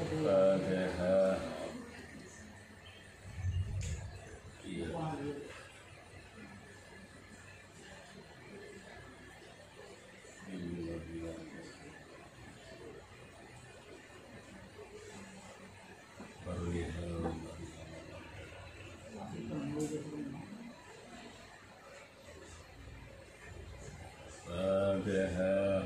Al-Fatihah. Fatihah.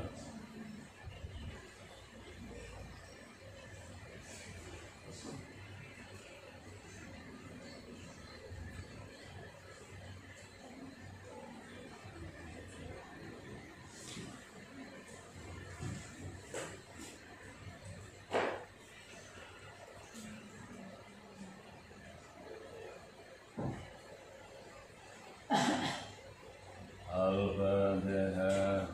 Al-Fatihah.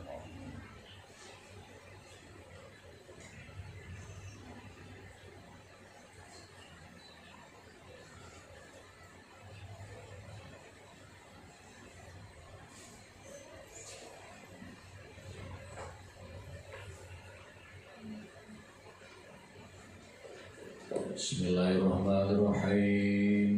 Bismillahirrahmanirrahim.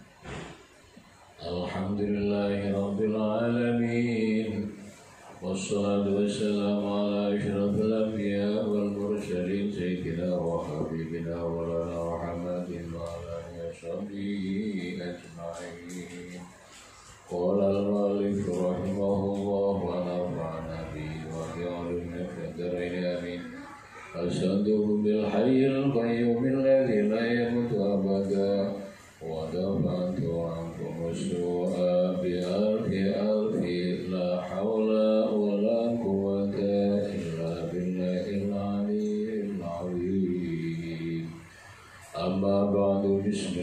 Alhamdulillahirabbil alamin. Wassalatu wassalamu ala asyrafil anbiya wal mursalin sayyidina wa habibina wa lana Muhammadin wa ala alihi washabihi ajma'in. Qala al-mu'allif rahimahullah wa nafa'ana bihi wa bi ulumina fid dharain amin. Asyhadu bil hayyil qayyum alladzi la yamutu abada wa dafa'tu ankum su'a bi alfi la hawla wa la quwwata illa billahil aliyyil azim. Amma ba'du,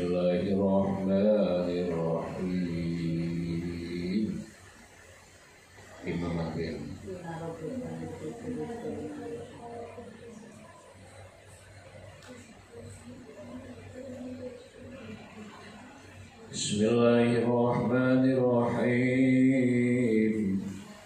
bismillahirrahmanirrahim. Imam Akhir. Bismillahirrahmanirrahim.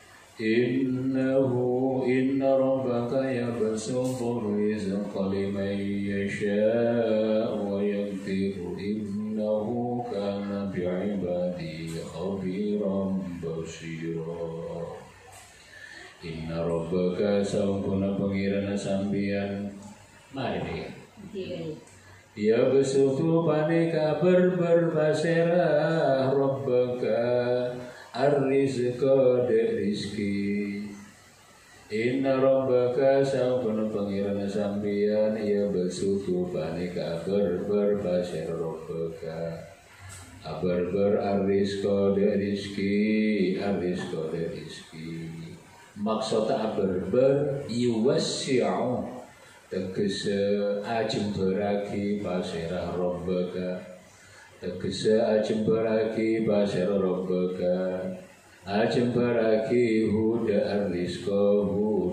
Inna rabbaka yabsutu rizqa liman yasha'u wa yaqdiru innahu kana bi'ibadihi khabiran basira. Inna rabbaka sampuna pangirana sambian. Mari ya besutu panika berbasirah rabbaka ar-rizqa de rizki. Inna rabbaka sampun pangirana sambian ya besutu panika berbasirah rabbaka abar ar-rizqa de rizki ar-rizqa de rizki. Maksud abar yuwassi'u tegese ajembarake pasirah rabbaka, tegese ajembarake pasirah rabbaka, ajembarake huda ar-rizqa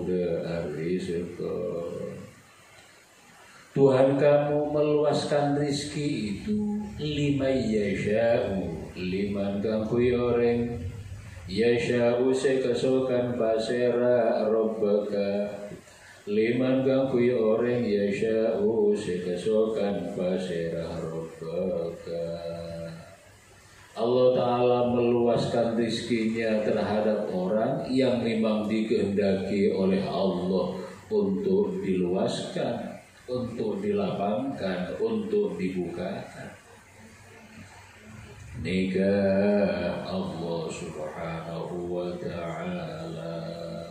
Tuhan kamu meluaskan rizki itu liman yasha'u, liman kamu yoreng yasha'u sekesokan pasirah rabbaka, liman kang kuy orang yasha'u sekesokan pasirah rabbaka. Allah Ta'ala meluaskan rizkinya terhadap orang yang memang dikehendaki oleh Allah untuk diluaskan, untuk dilapangkan, untuk dibukakan. Nikah Allah Subhanahu wa Ta'ala.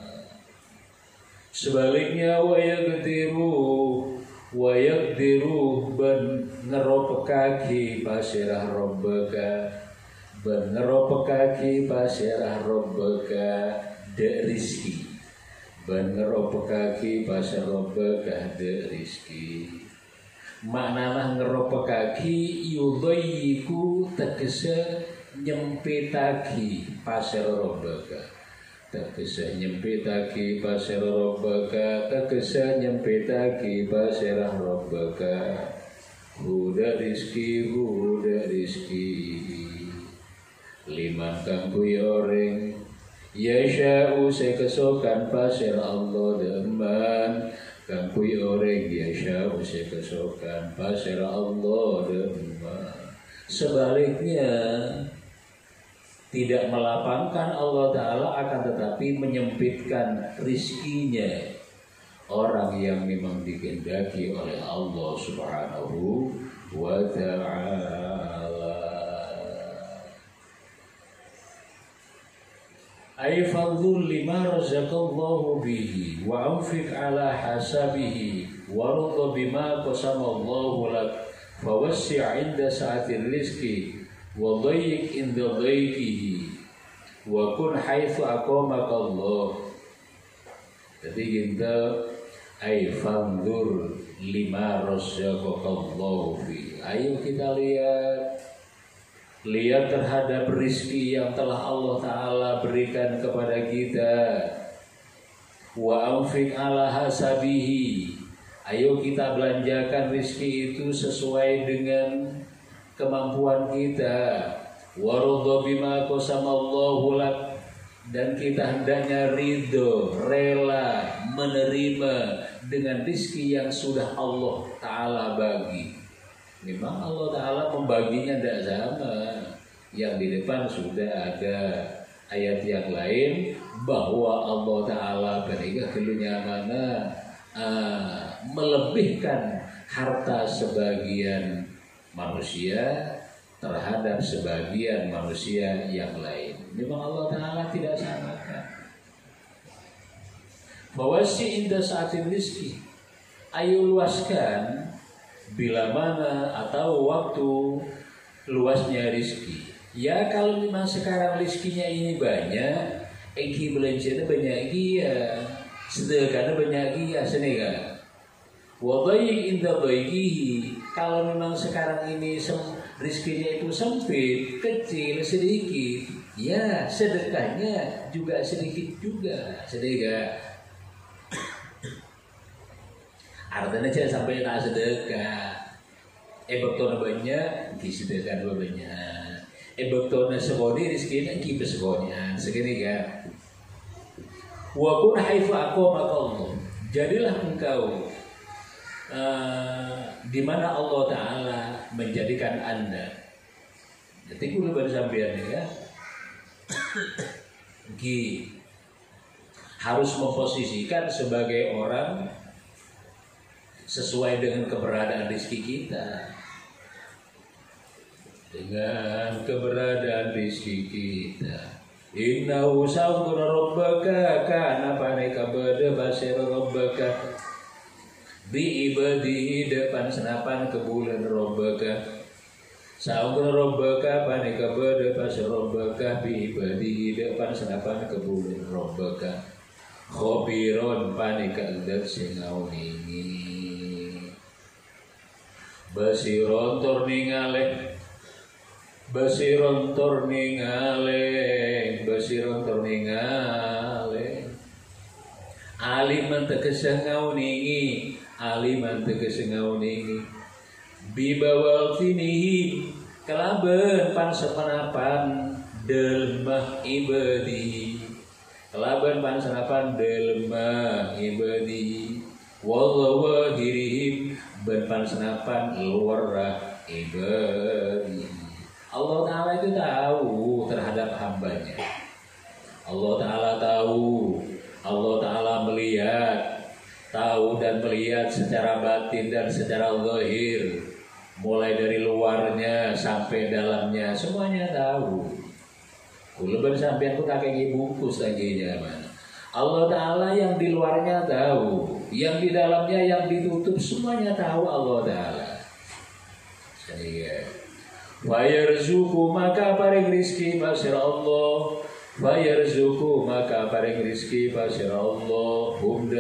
Sebaliknya wa yaqdiru ben ngeropekaki pasirah rabbaka, ben ngeropekaki pasirah rabbaka de rizki, ben ngeropekaki pasirah rabbaka de rizki. Maknana ngeropekaki yudayyiku tegese nyempitaki pasirah rabbaka, tegese nyempitaki pasirah rabbaka, tegese nyempitaki pasirah rabbaka. Huda rizki liman kang kuy orang yasha'u sekesokan pasirah Allah deman, kang kuy oreng biasa usai kesokan pasrah Allah demma. Sebaliknya tidak melapangkan Allah Ta'ala, akan tetapi menyempitkan rizkinya orang yang memang dikehendaki oleh Allah Subhanahu wa Ta'ala. Ay fadhul lima razaqallahu bihi wa anfiq ala hasabihi wa rudha bima qasamallahu lak fawassi' 'inda sa'atir rizqi wa dhayyiq inda dhayqihi wa kun haitsu aqamaka Allah. Jadi kita ay fadhur lima razaqallahu bihi. Ayo kita lihat terhadap rizki yang telah Allah Ta'ala berikan kepada kita. Wa anfiq ala hasabihi. Ayo kita belanjakan rizki itu sesuai dengan kemampuan kita. Wa ridha bima qasamallahu lak. Dan kita hendaknya ridho, rela menerima dengan rizki yang sudah Allah Ta'ala bagi. Memang Allah Ta'ala membaginya tidak sama. Yang di depan sudah ada ayat yang lain bahwa Allah Ta'ala berikan kelunya mana melebihkan harta sebagian manusia terhadap sebagian manusia yang lain. Memang Allah Ta'ala tidak samakan. Fawassi inda sa'atin rizki. Ayo luaskan bila mana atau waktu luasnya rizki. Ya kalau memang sekarang rizkinya ini banyak, eki belanjanya banyak dia, sedekahnya banyak dia, senega. Wadayik indah bayihi. Kalau memang sekarang ini rizkinya itu sempit, kecil, sedikit, ya sedekahnya juga sedikit juga, sedekah. Artinya jangan sampai tak sedekah. Bektona banyak, ki sedekah dua banyak. Bektona segoni rizkinya ki besegonian, segini kan. Wa kun haitsu aqamaka Allah. Jadilah engkau di mana Allah Ta'ala menjadikan Anda. Jadi kulo bersampean ya. Ki harus memposisikan sebagai orang sesuai dengan keberadaan rizki kita. Dengan keberadaan rizki kita. Innahu sa'uduna rabbaka kana paneka bada basir rabbaka bi ibadihi depan senapan ke bulan rabbaka. Sa'uduna rabbaka paneka bada basir rabbaka bi ibadihi depan senapan ke bulan rabbaka. Khobiron paneka udat singauni. Basiron tur ningale, basiron tur ningale, basiron tur ningale. Aliman tegese ngauningi, aliman tegese ngauningi. Bibawal tinihi kelaben pan sepanapan delmah ibadi. Kelaben pan sepanapan delmah ibadi. Wallahu dirihim berpan senapan luar ibadi. Allah Ta'ala itu tahu terhadap hambanya. Allah Ta'ala tahu. Allah Ta'ala melihat. Tahu dan melihat secara batin dan secara zahir. Mulai dari luarnya sampai dalamnya. Semuanya tahu. Kulo sampean ku tak kayak bungkus lagi mana. Allah Ta'ala yang di luarnya tahu, yang di dalamnya, yang ditutup, semuanya tahu Allah Ta'ala. Wa yarzuqu maka paring rizki pasir Allah. Wa yarzuqu maka paring rizki pasir Allah. Humda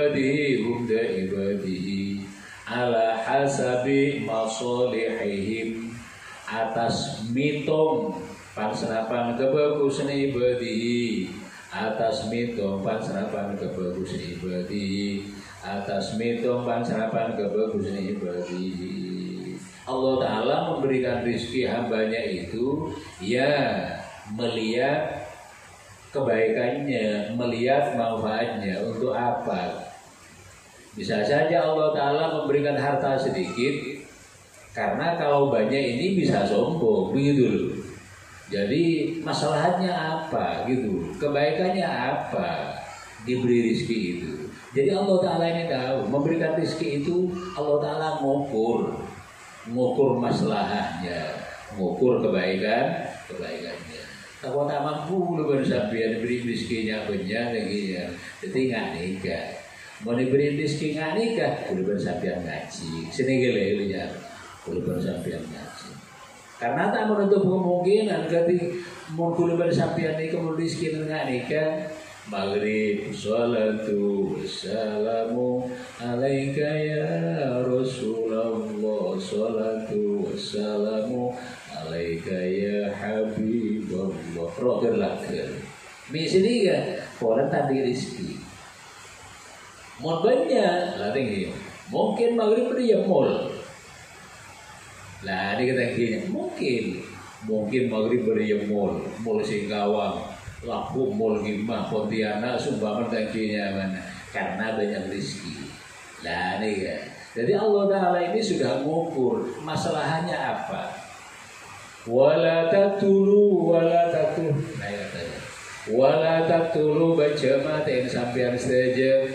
ibadihi ala hasabi masolihihim, atas mitom panserapan kebagusan ibadihi. Atas mitom panserapan kebagusan ibadi, atas mitom panserapan kebagusan ibadi. Allah Ta'ala memberikan rizki hambanya itu ya melihat kebaikannya, melihat manfaatnya. Untuk apa? Bisa saja Allah Ta'ala memberikan harta sedikit, karena kalau banyak ini bisa sombong, begitu loh. Jadi masalahnya apa gitu, kebaikannya apa diberi rezeki itu. Jadi Allah Ta'ala ini tahu, memberikan rezeki itu Allah Ta'ala ngukur masalahnya, ngukur kebaikannya. Kalau tak mampu lu sampean diberi rezekinya banyak lagi ya, jadi nggak nikah. Mau diberi rezeki nggak nikah, kudu sampean ngaji. Sini gile ya, kudu sampean ngaji. Karena tak menutup kemungkinan ketika mau kudu sampean nikah mau rezeki nggak nikah. Maghrib salatu wassalamu alaika ya Rasulullah, salatu wassalamu alaika ya Habibullah. Roger lager misini kan orang tadi rezeki mau banyak lah tinggi mungkin maghrib dia mall lah ini kita gini mungkin maghrib dia mall Singkawang Lampung, Mall Gimah, Pontianak, Sumbangan tangkinya mana? Karena banyak rezeki. Nah ini ya. Jadi Allah Ta'ala ini sudah mengukur masalahnya apa. Wala tatulu. Nah ya tanya. Wala tatulu bencematin sampian saja,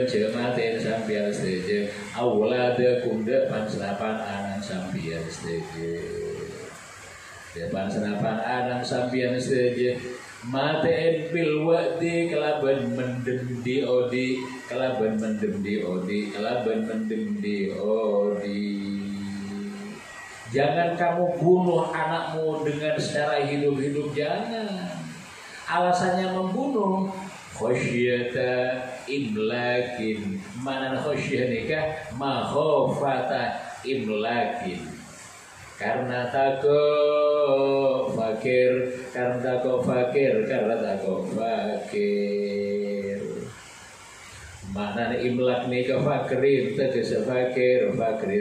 Auladakum depan selapan anak sampian saja. Depan selapan anak sampian saja. Maten bil wa'di kelaban mendem di odi. Jangan kamu bunuh anakmu dengan secara hidup-hidup, jangan. Alasannya membunuh khasyata imlakin. Mana khasyah nikah? Makhofata imlakin. Karena takut fakir. Mana imlak nih ke fakirin tegese fakir.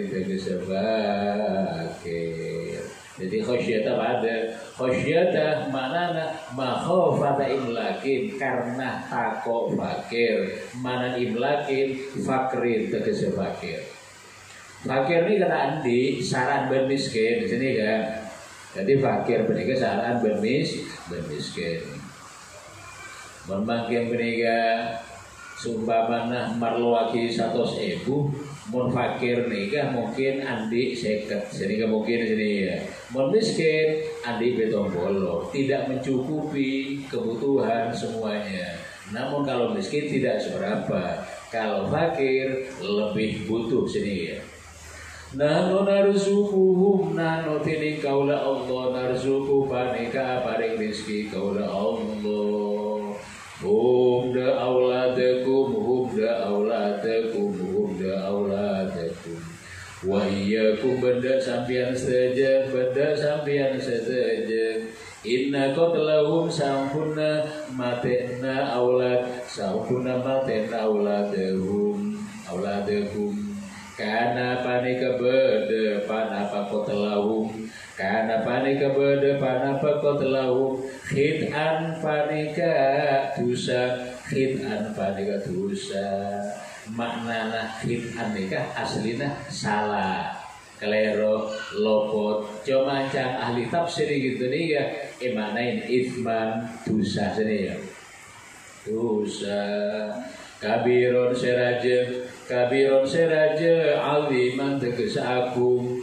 Jadi khasyata pada khasyata mana makhofata imlakin karena takut fakir. Mana imlakin fakirin tegese fakir. Fakir ini kata andi saran bermiskin di sini kan. Jadi fakir menika saran bermiskin. Memangkin menika sumpamana marluaki 100.000, mun fakir nikah mungkin andi 50. Jadi mungkin sini ya. Mun miskin andi 70, tidak mencukupi kebutuhan semuanya. Namun kalau miskin tidak seberapa. Kalau fakir lebih butuh sini ya. Nano narzuquhum nano tini kaula Allah narzuqu panika paring rezeki kaula Allah. Hum da auladakum wa iyyakum benda sampian saja inna qatlahum sampuna matena auladahum Kana panika berdepan apa kotelahum. Kana panika berdepan apa kotelahum. Khid'an panika dosa. Maknana khid'an nikah aslina salah. Kelero lopot. Cuma can ahli tafsir gitu nih ya. Imanain ithman dosa sini ya. Dosa. Kabiron seraja aliman tegese aku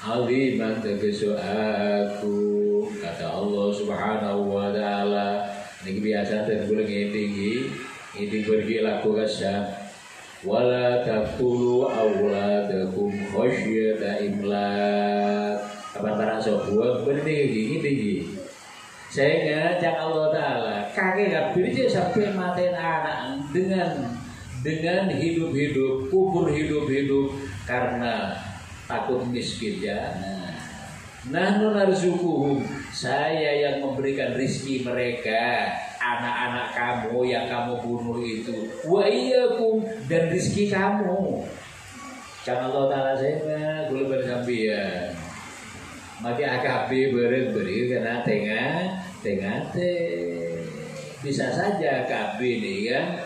kata Allah Subhanahu wa taala niki biasa ten kula ngiti pergi laku kasar wala taqulu auladakum khasyata imlak kapan sebuah bener iki saya ngajak Allah Ta'ala kakek gak pilih sampai matain anak dengan hidup-hidup, kubur hidup-hidup karena takut miskin jangan. Nahnu narzuquhum, saya yang memberikan rizki mereka, anak-anak kamu yang kamu bunuh itu. Wa iyyakum dan rizki kamu. Jangan Allah Ta'ala saya gula bersambian. Mati akabi beri kena tengah. Bisa saja akabi ini kan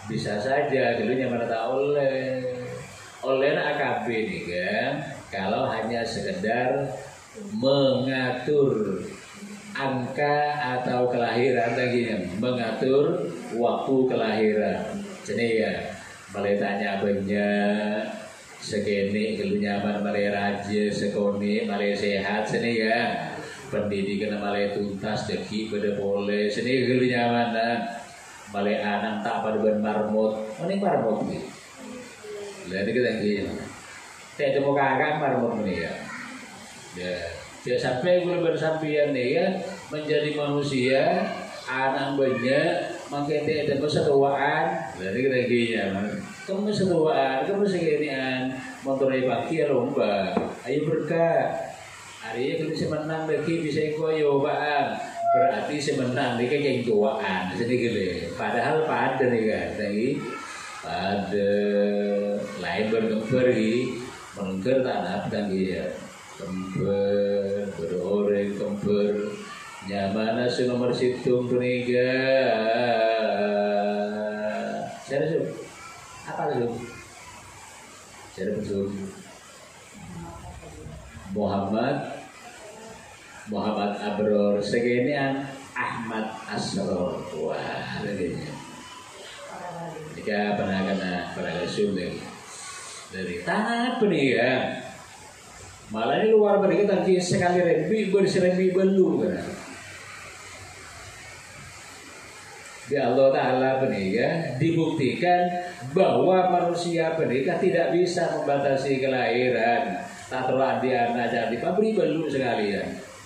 bisa saja dulunya mana tak oleh AKB nih kan, kalau hanya sekedar mengatur angka atau kelahiran tadinya, mengatur waktu kelahiran. Jadi ya, mulai tanya banyak segini kalau nyaman mulai raja sekoni mulai sehat sini ya, pendidikan mulai tuntas deki pada boleh sini kalau nyaman mulai anak tak pada ben marmut, ini marmut nih. Lalu kita gini, saya cuma kakak marmut nih ya. Ya sampai gue bersampian nih ya, menjadi manusia anak banyak makin tidak ada kesetuaan. Lalu kita gini, kamu kesetuaan, kamu seginian motornya pagi ya lomba, ayo berkah. Hari ini bisa menang lagi bisa koyo bang, berarti semenang nih kayak tuaan, jadi gile. Padahal pada nih kan, lagi pada lain berkemper lagi, mengker tanah lagi ya. Kemper, beroreng kemper, nyamana si nomor situng peniga. Saya sub, apa sub? Saya betul. Muhammad Abror, seginian Ahmad Asror. Wah, begini. Jika pernah sub dari tanah peniga. Malah ini luar biasa tadi sekali berseribu belu kan. Di Allah Ta'ala penikah dibuktikan bahwa manusia penikah tidak bisa membatasi kelahiran. Tak terladi anak jadi pabri belu sekalian.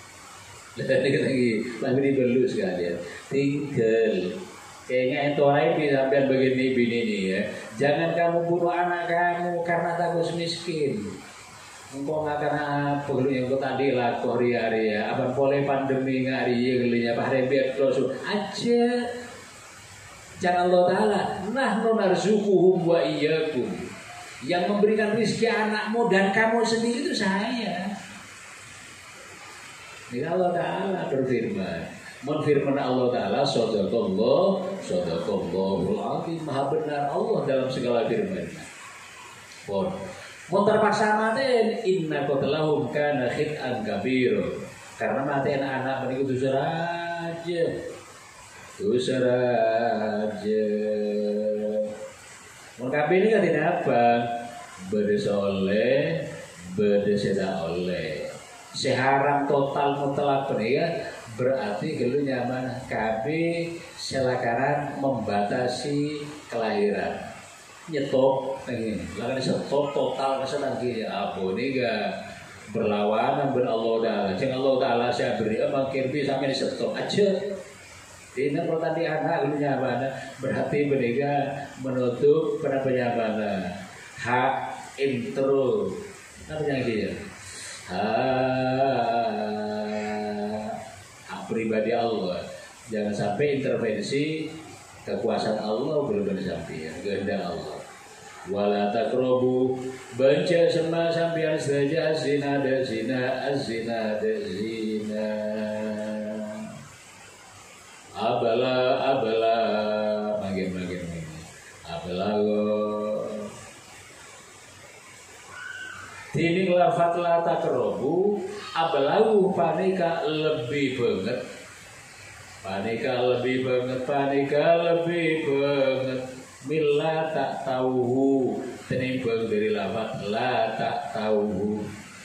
Lagi pabri belu sekalian. Tinggal kayaknya itu lain sampai begini nih ya. Jangan kamu bunuh anak kamu karena takut miskin. Engkau nggak karena perlu yang kau tadi lah hari-hari ya. Apa boleh pandemi ngari ya gelinya Pak Rebet terus aja. Jangan Allah Ta'ala. Nah nonarzukuhum wa iyyakum. Yang memberikan rezeki anakmu dan kamu sendiri itu saya. Ini Allah Ta'ala berfirman. Menfirman Allah Ta'ala Sadaqallahul Azim. Maha benar Allah dalam segala firman-Nya. Pon. Mau terpaksa maten inna qatlahum kana khit'an kabir. Karena maten anak menika dosa raja. Mun kabeh ini kan tidak apa? Berdosa oleh, berdosa oleh. Seharam total mutlak ya, berarti gelu nyaman kabeh selakaran membatasi kelahiran. Nyetop lagi, lakukan stop total kesenang gini. Apa ini gak berlawanan dengan Allah Ta'ala. Jangan Allah Ta'ala saya beri makin bisa sampai di stop aja. Ini kalau tadi anak ini nyamana berarti mereka menutup penyamana hak intro. Apa yang dia? Hak pribadi Allah. Jangan sampai intervensi kekuasaan Allah belum sampai ya, kehendak Allah. Wala taqrabu baca sama sampean saja zina dan zina azina dan zina. Abala makin abalago. Ini lafaz la taqrabu abalagu panika lebih banget. Panika lebih banget. Mila tak tahu tenimbang dari lafaz la tak tahu.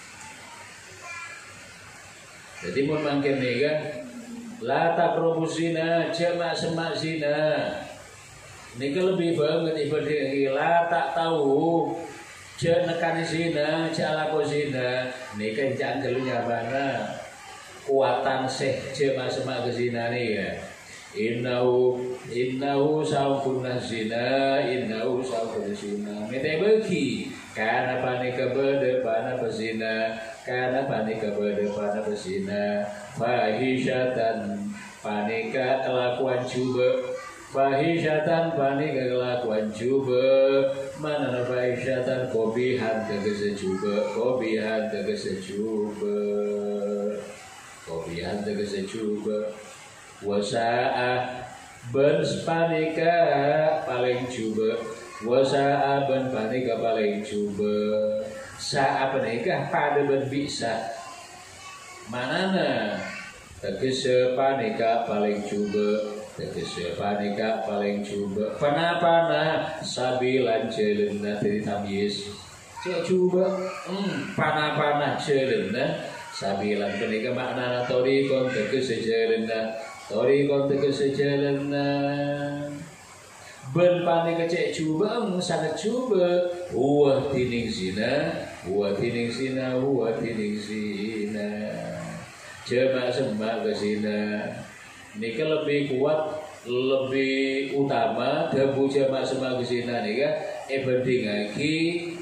Jadi mun mangken nika la taqrabu zina jamak semak zina. Nika lebih banget ibadah la tak tahu. Jangan nekan zina, jangan laku zina. Nika jangan gelunya mana kuatan jamak semak ke zina nih ya. Innahu sampurna zina, mete bagi karena panika berdepan pesina, karena panika berdepan pesina, fahishatan panika kelakuan coba, fahishatan panika kelakuan coba, mana fahishatan kobihan tegese coba, kobihan tegese coba. Wasa'a ben panika paling coba wasa ben panika paling coba sa panika pada ben bisa manana tegese panika paling coba tegese panika paling coba panapana sabilan jelena dari tamyiz cek coba panapana jelena sabilan panika maknana torikon tegese jelena torikon tegese jelena ben panika cek coba sangat coba huwa tining zina huwa tining zina huwa tining zina jema sembah ke zina nika lebih kuat lebih utama dabu jama sembah ke zina nika bandingake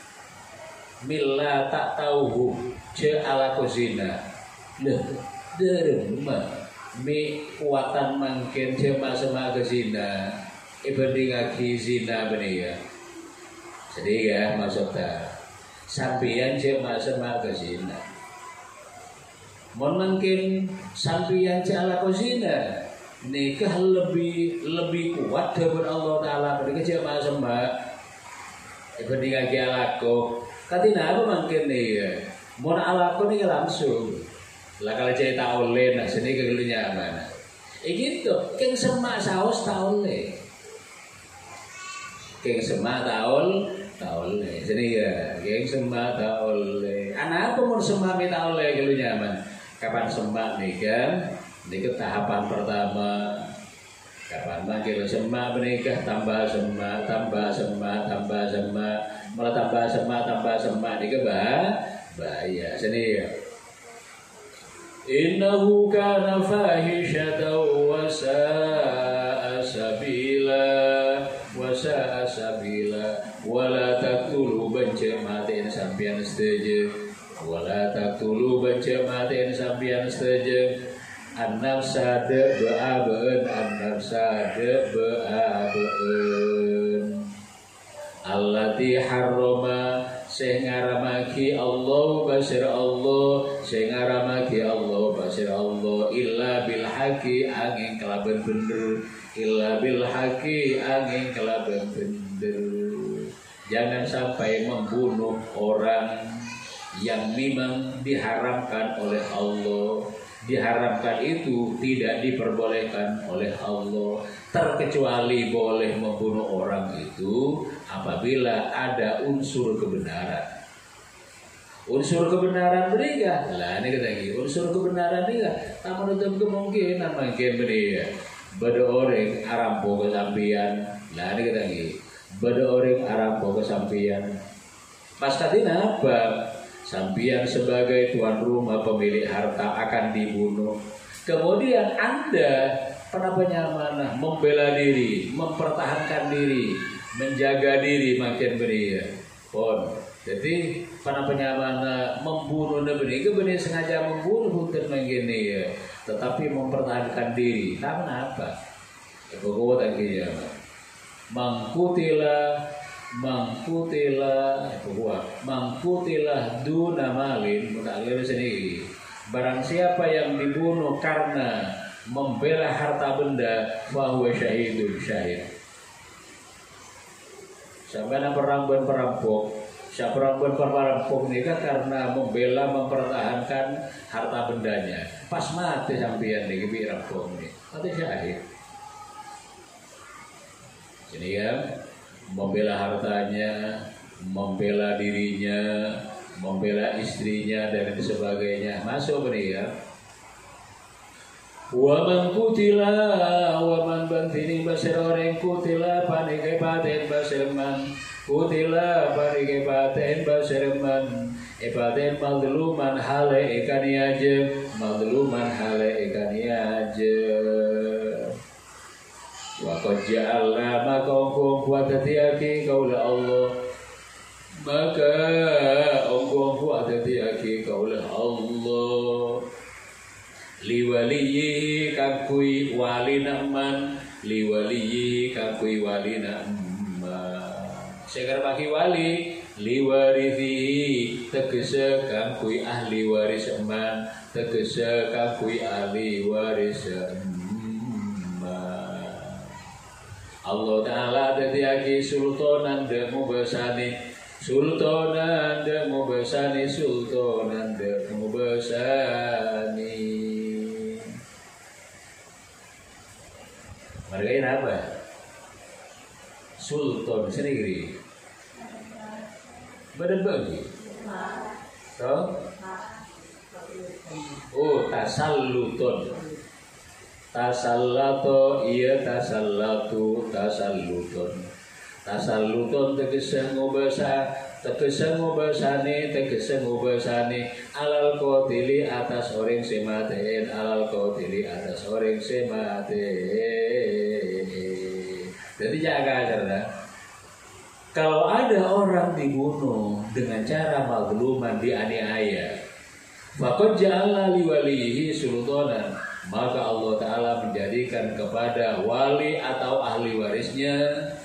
milla tak tauhu je ala kozina leh derema mi kuatan mangken jema sembah ke zina bandingake zina benih ya jadi ya maksudnya sampeyan jema sembah ke zina mungkin sampeyan jala kozina nikah lebih kuat daripada Allah Taala pada jemaah sembah dibanding lagi alako katina apa mungkin nih ya mau alako nih langsung lah kalau cerita oleh nah sini kegelinya mana gitu keng semak saus taole keng semak taole sini ya keng semak taole anak apa mau semak taole kegelinya mana kapan semak nih kan ini ke tahapan pertama kapan manggil semak menikah tambah semak malah tambah semak ini ke bahaya sini ya innahu kana fahishatan wa sa'a sabila wala taqtulu bancematin sampian setuju wala taqtulu bancematin sampian setuju an-nafsa de ba'abeun allati harrama sing ngaramaki Allah basir Allah sing ngaramaki Allah basir Allah illa bil haqi angin kelaben bener illa bil haqi angin kelaben bener jangan sampai membunuh orang yang memang diharamkan oleh Allah diharamkan itu tidak diperbolehkan oleh Allah terkecuali boleh membunuh orang itu apabila ada unsur kebenaran beriga lah ini kata lagi unsur kebenaran beriga tak menutup kemungkinan mungkin beriga beda orang arampo kesampian lah ini kata lagi beda orang arampo kesampian pas tadi apa sampian sebagai tuan rumah pemilik harta akan dibunuh. Kemudian Anda penapanya amanah membela diri, mempertahankan diri, menjaga diri makin beria. Pon. Jadi penapanya amanah membunuh benih, benih sengaja membunuh untuk begini ya. Tetapi mempertahankan diri. Karena apa? Pokok tadi ya. Mangkutilah duna malin mutakhir sendiri. Barang siapa yang dibunuh karena membela harta benda, fahuwa syahidun syahid. Sampai perampok, siapa perampok nikah karena membela mempertahankan harta bendanya. Pas mati sampeyan nih perampok nih, mati syahid. Jadi ya. Membela hartanya, membela dirinya, membela istrinya dan sebagainya masuk benih ya. Waman kutila, waman bantini basir orang kutila panikai paten basirman kutila panikai paten basirman paten madluman hale ikani aja madluman hale ikani aja. Wa qad ja'alna maka engkau buat hati kaulah Allah maka engkau buat hati kaulah Allah liwaliyi kakui walina man liwaliyi kakui walina man segar bagi wali liwarithi tegese kakui ahli waris man tegese kakui ahli waris man Allah Ta'ala dadiaki sultanan demu besani sultanan demu besani sultanan demu besani. Mereka ini apa? Sultan sendiri. Badan bagi. Toh? Oh, tasalluton. Tasallato iya tasallatu tasalluton. Tasalluton tegese ngobasane alal qatili atas orang sematen alal qatili atas orang sematen. Jadi jaga karena kalau ada orang dibunuh dengan cara mazluman dianiaya, faqad ja'ala liwalihi sultanan, maka Allah Ta'ala menjadikan kepada wali atau ahli warisnya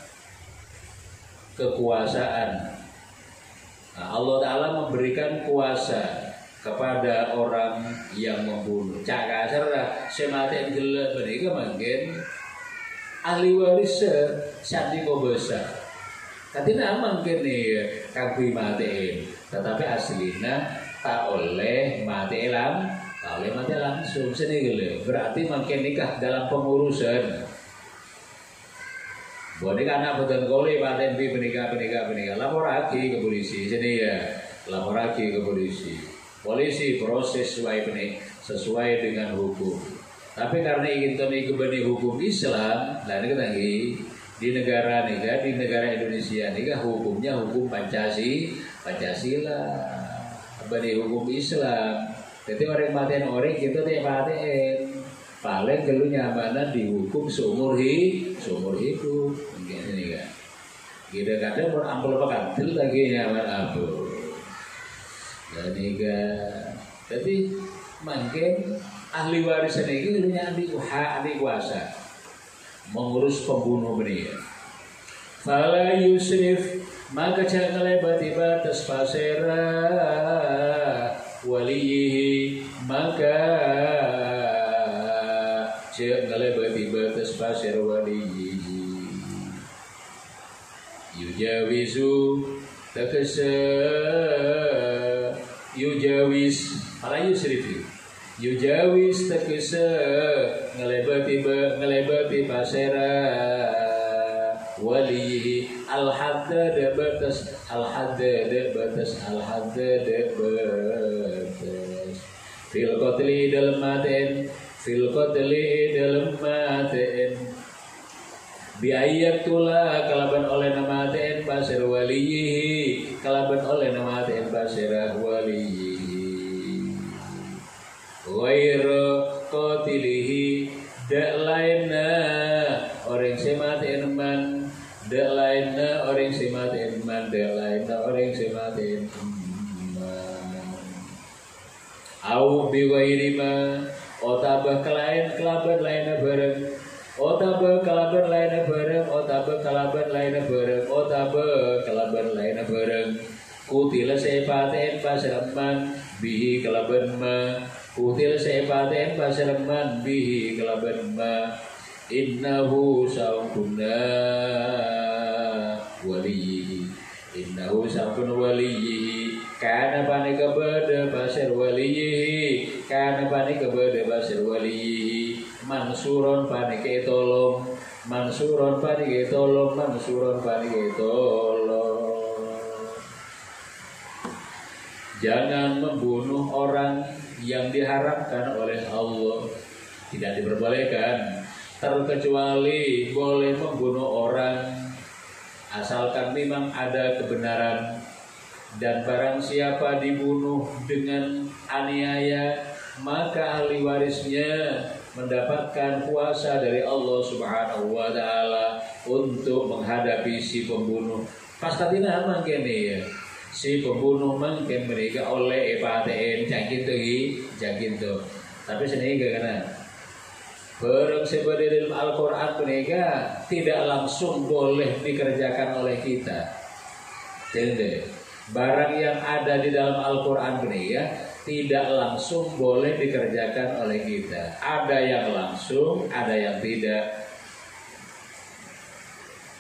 kekuasaan. Nah, Allah Ta'ala memberikan kuasa kepada orang yang membunuh. Cak kasar sematen gelap mereka mungkin ahli waris sandi kobesa. Katina mungkin nih kagui matiin, tetapi aslinya tak oleh mati langsung sini gile. Berarti mungkin nikah dalam pengurusan. Boleh karena betul kole paten bi menikah. Lapor lagi ke polisi sini ya. Lapor lagi ke polisi. Polisi proses sesuai dengan hukum. Tapi karena ingin kebeni hukum Islam, dan ini di negara Indonesia ini hukumnya hukum Pancasila, beni hukum Islam. Jadi orang paten orang kita tidak paten. Paling kalau nyamanan dihukum seumur hidup, mungkin ini kan. Kita kadang berampul pekantil lagi nyaman apa. Jadi mungkin ahli warisan ini dulunya adik kuasa mengurus pembunuh beliau. Fala yusrif, maka jangan lebati batas pasera walihi, maka jangan lebati batas pasera walihi. Yujawizu takasa yujawis, fala yusrif yujawis takasa ngelebati pasera wali al-haddad batas fil qatli dalam maten biayyatullah kalaban oleh namaten pasir walihi kalaban oleh namaten pasir walihi ghairu qatilihi dak lainna orang sematen man dak lainna orang sematen man au bi ghairi ma otabah kelain kalaban lainna bareng otabah kalaban lainna bareng kutila sepaten pasraman bihi kalaban ma kutil sepaten pasraman bihi kalaban ma innahu saukuna waliyi kana panik kepada pasir waliyi mansuron panik tolong jangan membunuh orang yang diharamkan oleh Allah, tidak diperbolehkan, terkecuali boleh membunuh orang asalkan memang ada kebenaran. Dan barang siapa dibunuh dengan aniaya, maka ahli warisnya mendapatkan kuasa dari Allah Subhanahu wa Ta'ala untuk menghadapi si pembunuh. Pastatina mungkin ya, si pembunuh mungkin mereka oleh epaten jangkin tuh. Tapi sehingga karena barang sebagai dalam Al-Quran mereka tidak langsung boleh dikerjakan oleh kita. Jadi barang yang ada di dalam Al-Quran mereka tidak langsung boleh dikerjakan oleh kita. Ada yang langsung, ada yang tidak.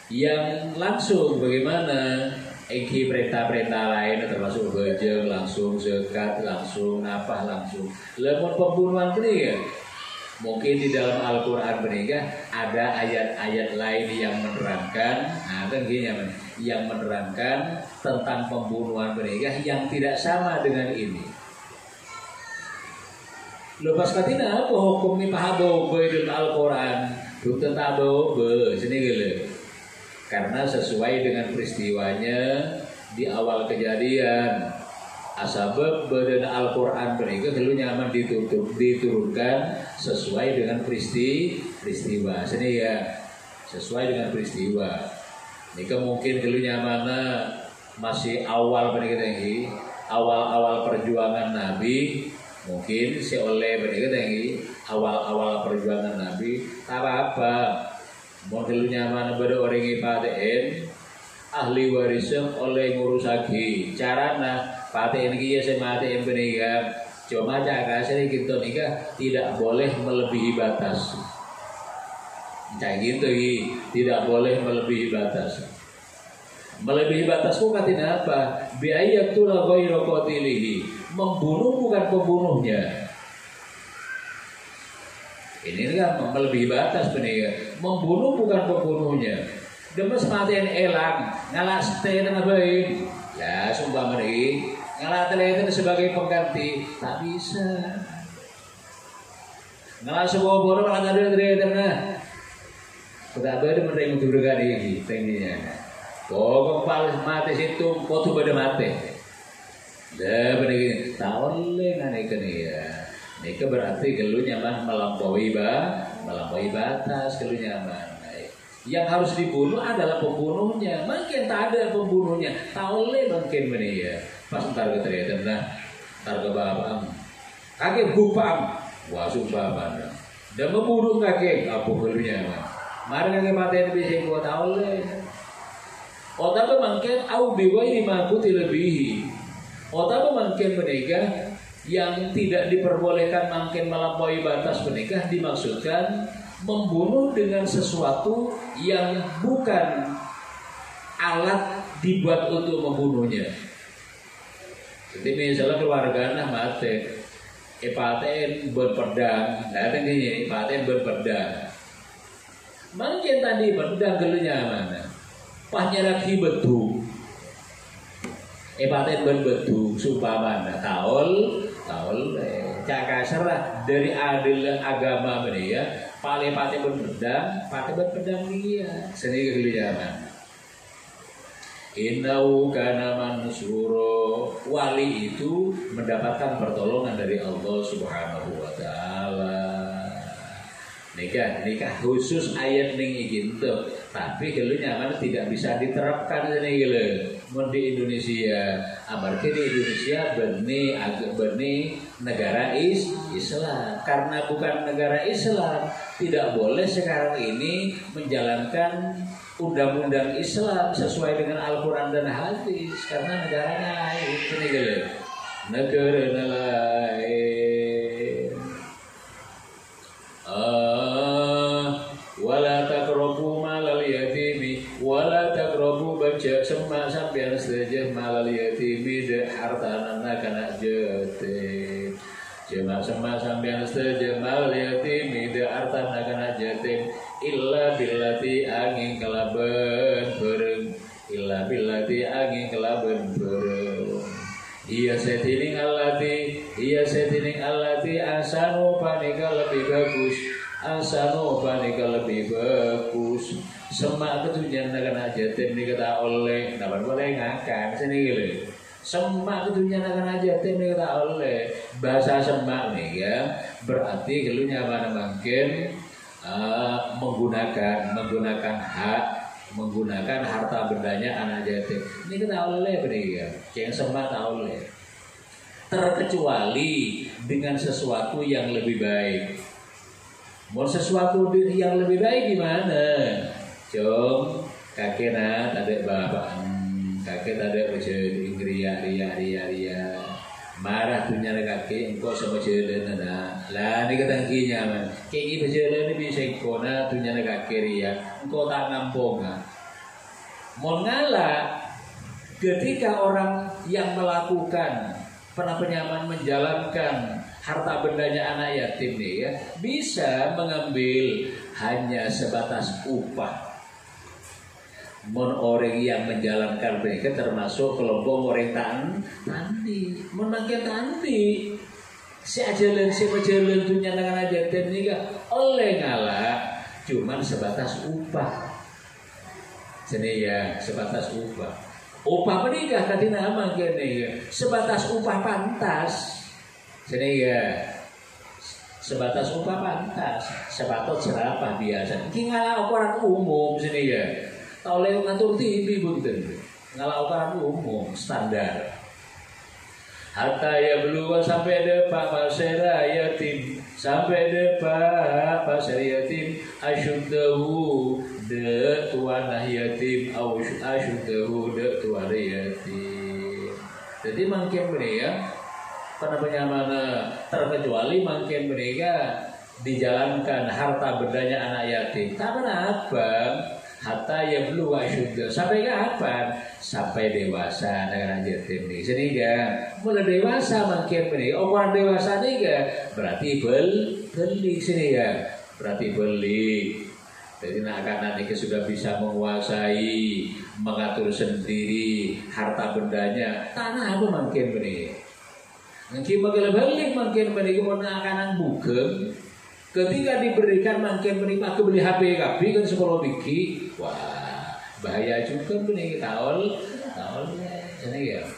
Yang langsung bagaimana? Eki perintah-perintah lain termasuk bejeng langsung, zakat langsung, apa langsung. Lemon pembunuhan ini ya. Mungkin di dalam Al-Quran menikah ada ayat-ayat lain yang menerangkan, kan gini yang menerangkan tentang pembunuhan menikah yang tidak sama dengan ini. Lepas katina apa hukum ni pahabo di Al-Quran? Bukan tabo sini gila. Karena sesuai dengan peristiwanya di awal kejadian. Asbab badan Al-Quran mereka kalau nyaman diturunkan sesuai dengan peristiwa. Sini ya, sesuai dengan peristiwa. Ini mungkin kalau nyaman masih awal mereka tinggi, awal perjuangan Nabi. Mungkin si oleh mereka tinggi awal perjuangan Nabi. Tak apa. Mungkin nyaman pada orang ibadah ahli warisnya oleh ngurus lagi carana paten kia sematen peniga cuma jaga sedikit nikah tidak boleh melebihi batas kayak gitu tidak boleh melebihi batas kok katina apa biaya tulah ghairu qatilihi membunuh bukan pembunuhnya. Ini kan melebihi batas peniga membunuh bukan pembunuhnya. Demes matiin elang ngalah stay dengan baik ya sumpah meri ngalah teleten sebagai pengganti tak bisa ngalah sebuah bodoh malah ada teleten tidak ada menerima durga ini tingginya pokok paling mati situ foto pada mati dah begini tak boleh naik ya ini berarti kalau nyaman melampaui batas kalau nyaman. Yang harus dibunuh adalah pembunuhnya. Mungkin tak ada pembunuhnya. Tak oleh mungkin ini ya. Pas ntar keteriatan nah, ntar ke babam. Kakek bupam. Wah sumpah mana. Dan membunuh kakek. Apa perlunya mah? Mari kakek paten bisa buat tak oleh. Otak mungkin au biwai dimakuti lebihi. Otak mungkin menikah yang tidak diperbolehkan mungkin melampaui batas menikah dimaksudkan membunuh dengan sesuatu yang bukan alat dibuat untuk membunuhnya. Jadi misalnya keluarga nah mati, paten berpedang, datang ini paten berpedang. Mungkin tadi pedang gelunya mana? Pahnya lagi betul. Paten berbetul sumpah mana? Taul, cakap serah dari adil agama dia. Paling paten berpedang dia sendiri kelihatan. Innahu kana mansuro wali itu mendapatkan pertolongan dari Allah Subhanahu wa taala. Nikah khusus ayat ning iki tuh. Tapi kalau nyaman tidak bisa diterapkan ini gitu. Mun di Indonesia, amarga di Indonesia benih negara Islam. Karena bukan negara Islam, tidak boleh sekarang ini menjalankan undang-undang Islam sesuai dengan Al-Quran dan hadis karena negaranya lain. Ini gitu. Negara lain. Wala taqrabu malal yatimi wala taqrabu baca semua sampean saja malal yatimi de harta anak kana yatim. Cuma semua sampean saja malal yatimi de harta anak kana yatim illa billati angin kalaban bareng illa billati angin kalaban bareng. Iya setining alati asanu panika lebih bagus. Asano panika lebih bagus. Semak ketunjukan akan ajatim ni kata oleh. Dapat boleh ngakak sini gile. Semak ketunjukan akan ajatim ni kata oleh. Bahasa semak ni ya. Berarti kalau nyaman mungkin menggunakan harta bendanya anak yatim. Ini kata oleh ya. Yang semak tak oleh. Terkecuali dengan sesuatu yang lebih baik. Mau sesuatu yang lebih baik gimana? Jom, kakek nak ada bapak, kakek ada berjalan ria. Marah punya kakek, engkau sama jalan ada. Lah ni ketangkinya man. Kayak berjalan ni bisa engkau na punya kakek ria. Engkau tak nampung ah. Mohon ngalah ketika orang yang melakukan penyaman menjalankan harta bendanya anak yatim nih ya, bisa mengambil hanya sebatas upah. Mon orang yang menjalankan mereka termasuk kelompok orang tanti, menakian tanti. Si ajalan si berjalan dunia dengan yatim nih oleh ngalah cuman sebatas upah. Sini ya sebatas upah. Upah menikah tadi nama gini ya, sebatas upah pantas. Sini ya sebatas upah pantas, sebatas serapah biasa. Ki ngalah ukuran umum sini ya. Tahu lewat ngatur TV begitu. Ngalah ukuran umum standar. Hatta ya belum sampai depan pasera yatim, sampai depan pasera yatim asyuddahu de tuanah yatim asyuddahu de tuanah yatim. Jadi makin mereka mana terkecuali makin mereka dijalankan harta bendanya anak yatim. Tak apa hatta ya belum asyuddahu sampai kapan? Sampai dewasa dengan yatim ini. Sehingga mulai dewasa makin beli. Orang dewasa ini berarti beli sini ya. Berarti beli. Jadi anak-anak ini sudah bisa menguasai, mengatur sendiri harta bendanya. Tanah apa makin beli. Nanti balik makin beli kemudian anak-anak bukem. Ketika diberikan makin beli pakai beli HP kan sekolah biki. Wah. Bahaya juga nih taol ini ya.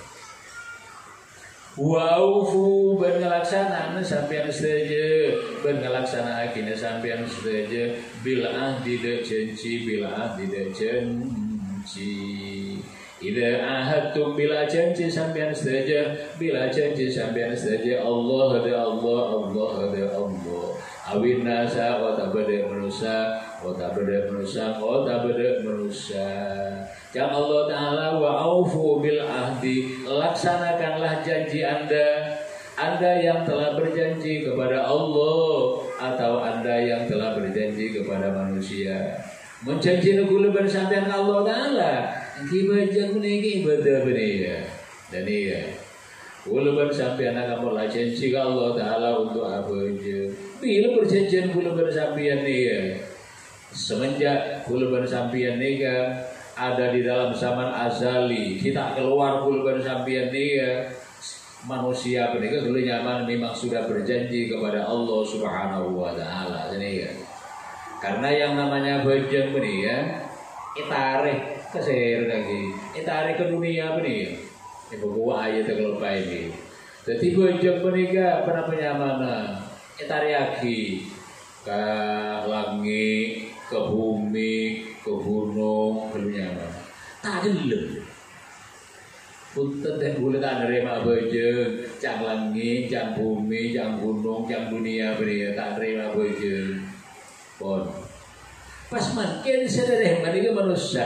Waufu berngelaksana sampean saja berngelaksana akhirnya sampean saja bila tidak janji bila tidak janji. Ida ahadtum bila janji sampean saja bila janji sampean saja Allah ada Allah Allah ada Allah. Awin nasa wa tabada manusia wa tabada manusia wa tabada manusia. Yang Allah Ta'ala wa aufu bil ahdi, laksanakanlah janji Anda yang telah berjanji kepada Allah atau Anda yang telah berjanji kepada manusia. Menjanji nugul bersampean Allah Ta'ala kibajak meniki ibadah benih dan iya kula bersampean kamu lah janji Allah Ta'ala untuk apa aja. Bila perjanjian kula bersampean nih semenjak kula bersampean nih ada di dalam zaman azali, kita keluar kula bersampean nih manusia mereka dulu nyaman memang sudah berjanji kepada Allah Subhanahu wa Ta'ala ini ya. Karena yang namanya bajang ini ya, itarik ke sehir lagi, itarik ke dunia ini ya. Ibu gua ayat terlupa ini. Jadi bajang menikah pernah penyamana, itariaki ke langit, ke bumi, ke gunung, belumnya mana? Tak gelem. Punten teh boleh tak nerima bajang, cang langit, cang bumi, cang gunung, cang dunia beri tak nerima bajang. Pon. Pas makin sederhana mereka manusia.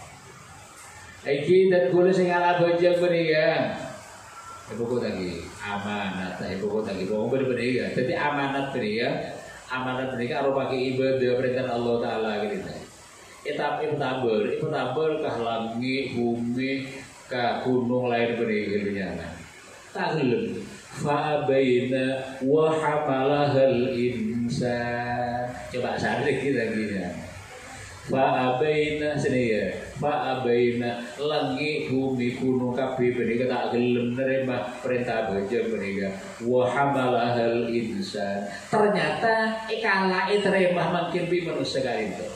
Iki dan boleh singala bajang beri ya. Ibu lagi amanat, ibu lagi bohong beri ya. Jadi amanat beri ya. Amanat mereka harus pakai ibadah perintah Allah Ta'ala gitu. Ibu tabur ke langit, bumi, ke gunung lain berinya. Tak gelem. Fa'abaina wa hamalahal insan. Coba sadar kita gini. Fa'abaina sini ya. Fa'abaina langit, bumi, gunung, kabeh mereka tak gelem nerima perintah baja mereka. Wa hamalahal insan. Ternyata ikala terima makin bi manusia kali itu.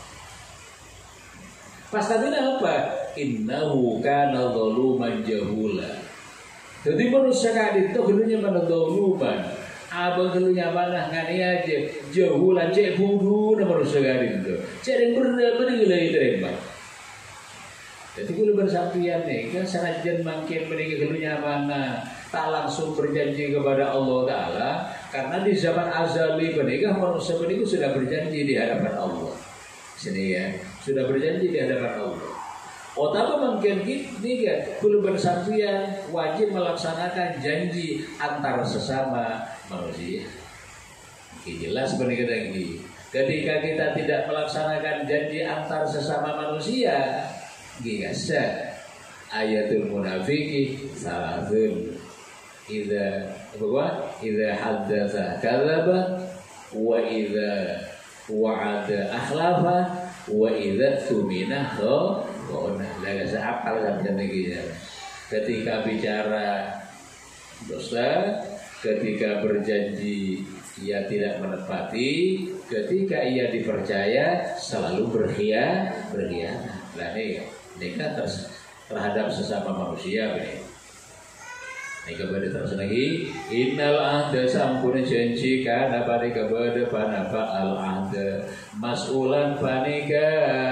Pas tadi apa? Innahu kana zaluman jahula. Jadi manusia kali itu dulunya mana zaluman. Abang dulunya mana ngani aja jahulan cek bodoh na manusia kali itu. Cek bener-bener terima. Jadi kalau bersampian nih kan sanajan makin mereka dulunya mana tak langsung berjanji kepada Allah Ta'ala karena di zaman azali mereka manusia mereka sudah berjanji di hadapan Allah. Sini ya, sudah berjanji di hadapan Allah. Otapa mungkin ini kan, kalau bersampian wajib melaksanakan janji antar sesama manusia. Jelas benar lagi. Ketika kita tidak melaksanakan janji antar sesama manusia, gigasa ayatul munafiki salasun idza haddatsa kadzaba wa idza wa'ada akhlafa wa idza tumina khana. Lah apal sampeyan iki ya. Ketika bicara dusta, ketika berjanji ia tidak menepati, ketika ia dipercaya selalu berkhianat. Lah ini kan terhadap sesama manusia ini. Ini kepada terus lagi. Innal ahda sampun janji kana pada kepada panapa al ahda masulan panika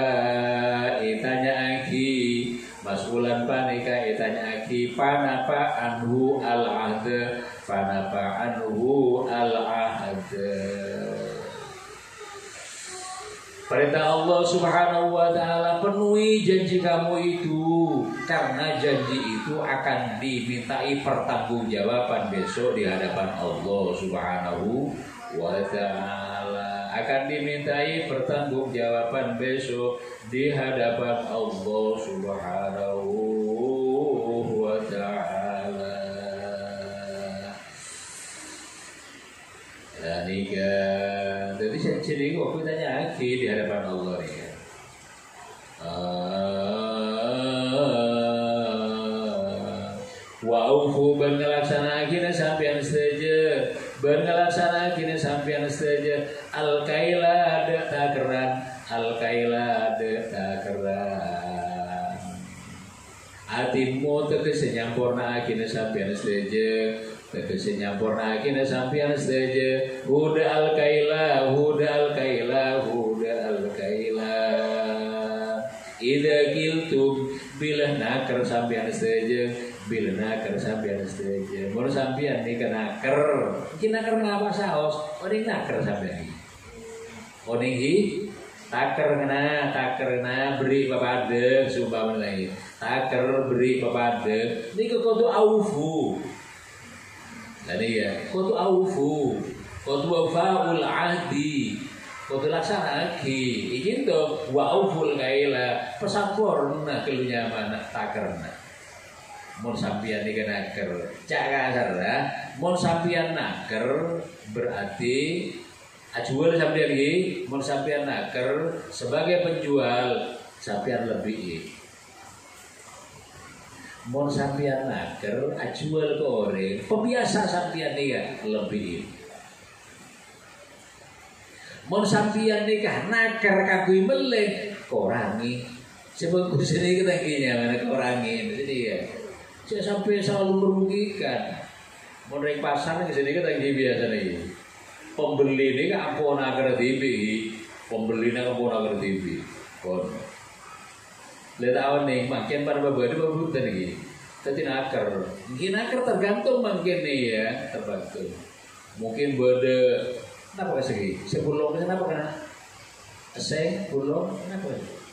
itanya aki masulan panika itanya aki panapa anhu al ahda panapa anhu al ahda. Perintah Allah Subhanahu wa ta'ala, penuhi janji kamu itu, karena janji itu akan dimintai pertanggungjawaban besok di hadapan Allah Subhanahu wa ta'ala. Akan dimintai pertanggungjawaban besok di hadapan Allah Subhanahu wa ta'ala. Dan jadi jadi waktu tanya lagi di hadapan Allah ya. Wa ufu berngelaksanakeun sampean saja, berngelaksanakeun sampean saja al-kaila de takeran, al-kaila de takeran. Atimu tegese nyampurnakeun sampean saja, tegese nyampurnakeun sampean saja. Huda al-kaila, huda al-kaila, huda al-kaila. Idza kiltum bila naker sampean saja, bila naker sampean saja. Mun sampean nih kenaker, iki naker ngapa saos? Oning naker sampean iki. Oning hi taker ngena beri papadeg sumpama lain. Taker beri papadeg niku kudu aufu. Tadi ya, kudu aufu, kudu wafaul ahdi, kudu laksana lagi. Iki to wa auful kaila pesampurna kelunya mana takerna. Mun sampeyan iki naker, cak kasarna, mun sampeyan naker berarti ajual sampeyan iki, mun sampeyan naker sebagai penjual sampeyan lebih. Mon sampeyan naker ajual ke orang pembiasa sampeyan nih lebih. Mon sampeyan nikah naker kagui meleh korangi sebab kusini kita kinya mana korangi jadi ya saya sampai selalu merugikan. Mon rek pasar ke sini kita biasa nih pembeli ini kan ampun naker TV pembeli nak ampun naker TV kon. Lihat awan nih, makin pada babadu babutan lagi. Tapi naker, mungkin naker tergantung makin nih ya, tergantung. Mungkin beda, kenapa segi? Sebelum kenapa kena? Sebelum kenapa?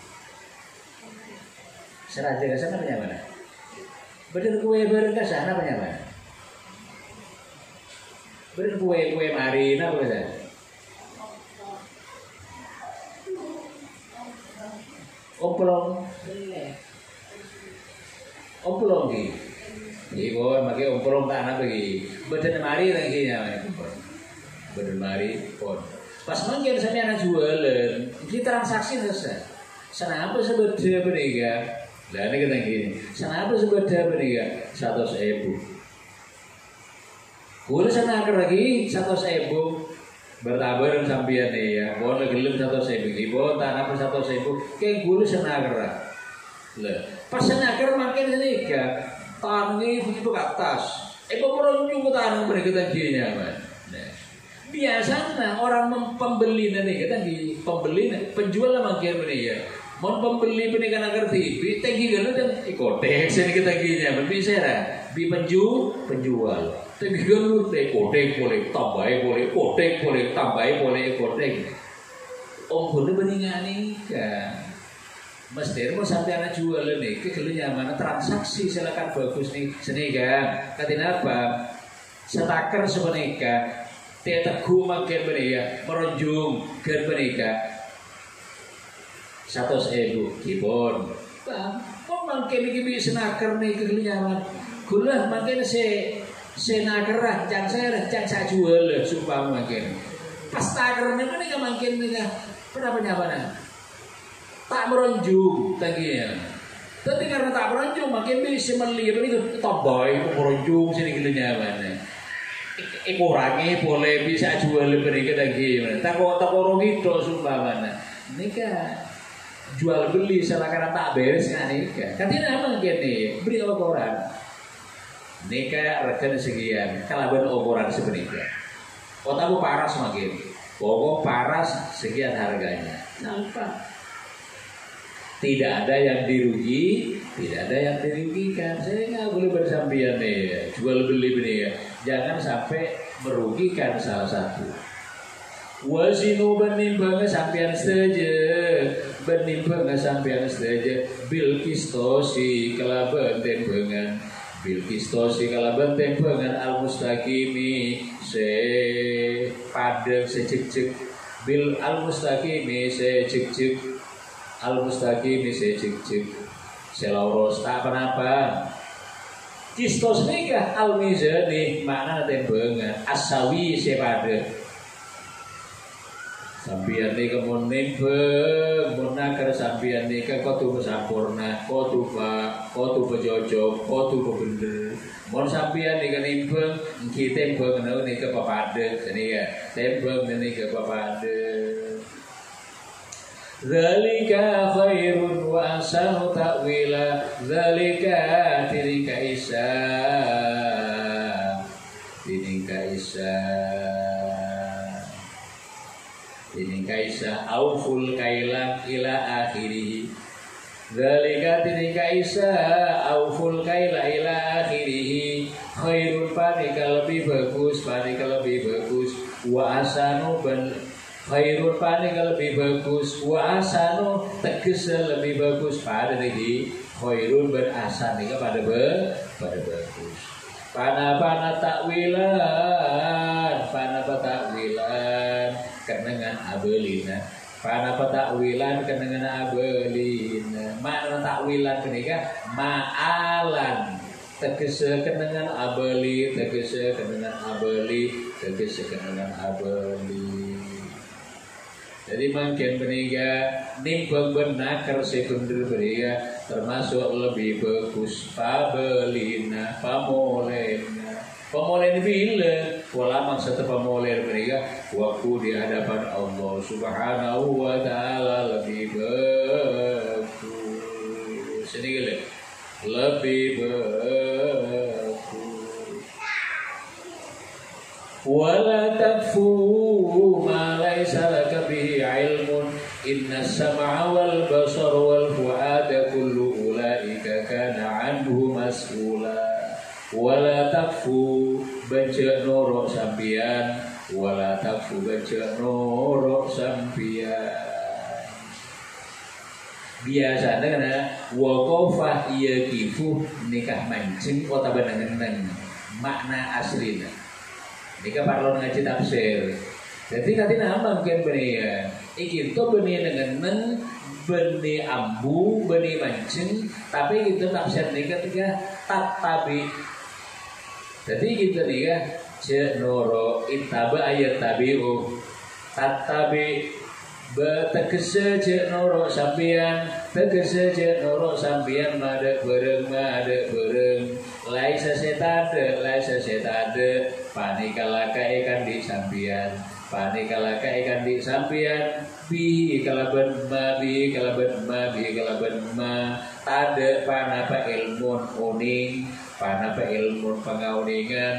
Seraja ke sana mana? Beda kue bareng ke sana mana? Beda kue mari, kenapa ke sana? Omplong ki. Iku make omplong tak ana iki. Beden mari lagi nya. Beden mari pon. Pas mangke sampeyan jualan, iki transaksi selesai. Senapa sebeda benika? Lah niki teng gini. Senapa sebeda benika? 100.000. Kula senaker lagi 100.000. Bertabar sampeyan ya, bon gelem 100.000 iki, bon tanah 100.000, kayak guru senaker. Lah, pas senaker makin senika, tangi begitu ke atas. Meronjong ke tanah mereka tadinya, man. Nah, biasanya orang pembeli nanti kita di pembeli, penjual makin ini ya. Mon pembeli peningkan agar TV, tegi galo dan ikotek sini kita ginya, berbisara, bi penjual. Tegi galo ikotek boleh tambah boleh kotek boleh tambah boleh ikotek. Boleh beningan nih kan. Mesti mau sampai anak jual nih, kekeluarnya mana transaksi silakan bagus nih seniga. Katina apa? Setakar sebenarnya, teteku makin benih meronjong ke benika. 100.000 kibon Paham? Kok mangke iki bisa naker nih kelinyaman. Gula mangke senakeran cang saya jual supaya mangke. Pas taker niku nek mangke nika berapa nyabana? Tak meronjung taginya. Tapi karena tak meronjung makin bisa melihat itu tomboy meronjung sini kelinyaman. Kurangi boleh bisa jual lebih lagi. Tak orang itu supaya nika jual beli salah karena tak beres kan nika. Katanya apa gini beri ukuran. Nika rekan sekian kalaban ukuran sebenarnya. Otakku paras makin. Pokok paras sekian harganya. Nampak. Tidak ada yang dirugi, tidak ada yang dirugikan. Saya nggak boleh bersambian nih, jual beli nih ya. Jangan sampai merugikan salah satu. Wasinu benimbang sampean saja, benimbang sampean saja. Bil kistosi kalaban tembangan, bil kistosi kalaban tembangan al mustaqimi se padang secek-cek. Bil al mustaqimi secek-cek, al mustaqimi secek-cek. Selauros tak apa-apa. Kistos nikah al mizani makna tembangan asawi sepada. Sampian nika mun nimbang mun nakar sampian nika kotu sampurna kotu pejojok kotu bener mun sampian nika nimbang engki tembang nika papadhe nika tembang nika papadhe. Zalika khairun wa ahsanu ta'wila. Zalika tilka isa ini kaisa auful kailan ila akhirih. Zalika tilka isa auful kaila ila akhirih. Khairun panika lebih bagus wa asanu ban khairun panika lebih bagus wa asanu tegas lebih bagus pada lagi khairun ban asan nika pada bagus. Pana takwilan kenangan abelina. Pana takwilan kenangan abelina. Makna takwilan kenika maalan tegese kenangan abeli tegese kenangan abeli. Jadi makin beniga nimbang benakar sekunder beriga termasuk lebih bagus pabelina pamolena. Pemolen bila pola maksud pemolen mereka waktu di hadapan Allah Subhanahu wa taala lebih bagus. Sedikit lebih bagus. Wala takfu ma laysa laka bihi ilmun inna as-sam'a wal basara wal fu'ada kullu ulaika kana 'anhu mas'ula. Wala takfu baca norok sampian, wala takfu baca norok sampian. Biasa karena wakofah iya kifu nikah mancing kota benang-benang makna aslinya. Nikah parlon ngaji tafsir. Jadi nanti nama mungkin benih ya. Iki itu benih dengan benih ambu, benih mancing, tapi itu tafsir nikah tiga tatabi. Jadi kita dia cenoro itaba ayat tabiu tatabi betegese cenoro sampian tegese cenoro sampian made bereng laisa setade panikalaka ikan di sampian bi kalaban ma tade panapa ilmun uning panapa ilmun pengauningan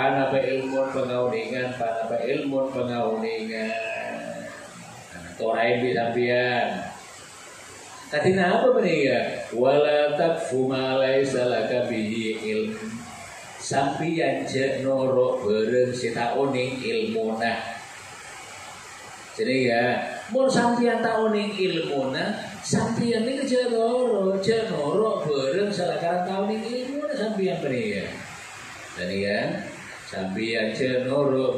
torain di sampian katina apa benih wala takfu ma laysa laka bihi ilm sampian jenoro bereng sita uning ilmuna jadi ya mun sampian ta uning ilmuna sampian ini jenoro bereng salakaran ta uning ilmuna sampian benih ya jadi ya sampian cenoro